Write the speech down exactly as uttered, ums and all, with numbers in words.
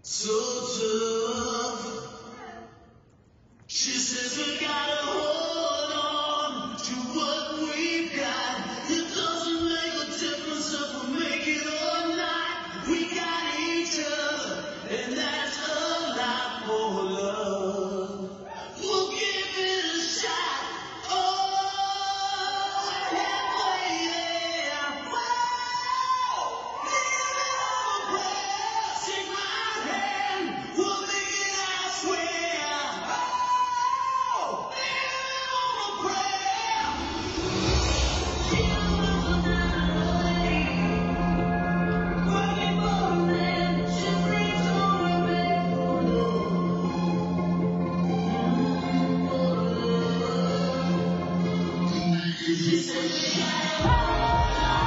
So tough. She says we gotta hold on to what we've got. It doesn't make a difference if we make it or not. We got each other, and that's a lot more love. We'll give it a shot. Oh, halfway there. Whoa, leave it on a prayer. Take my hand, we'll make it, I swear. Oh, leave it on a prayer. Working for a man, she brings on a bed for love. She says we gotta